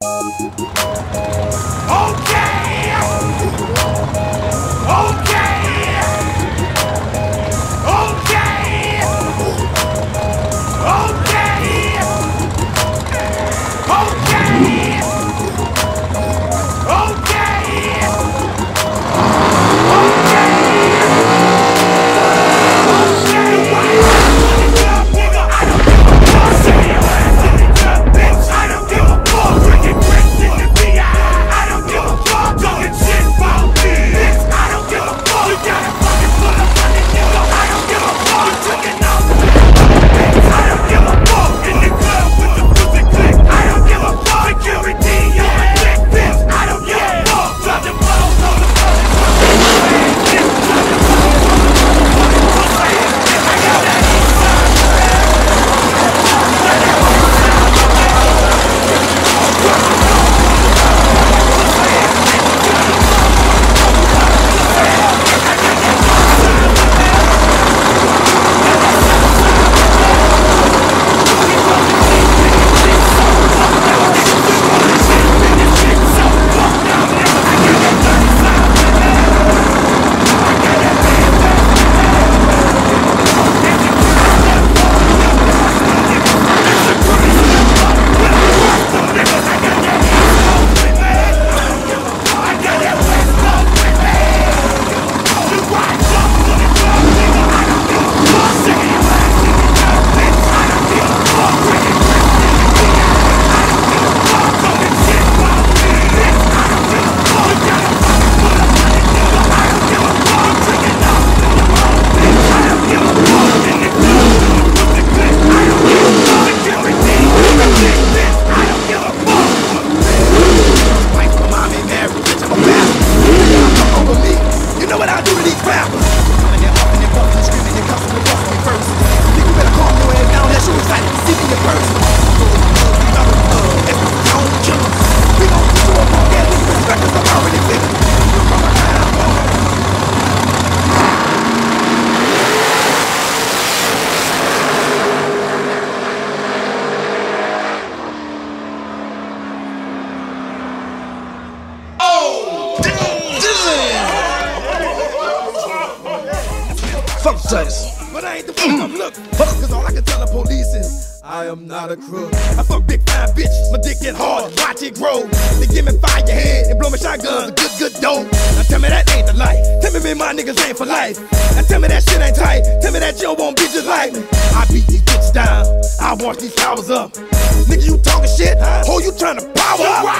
Fuck Tice. But I ain't the fuck I'm looking. Cause all I can tell the police is I am not a crook. I fuck big fine bitch, my dick get hard, watch it grow. They give me fire your head and blow me shotguns, a good dope. Now tell me that ain't the life. Tell me my niggas ain't for life. Now tell me that shit ain't tight. Tell me that you won't be just like me. I beat these bitches down, I wash these flowers up. Nigga, you talking shit? Oh, you trying to power up?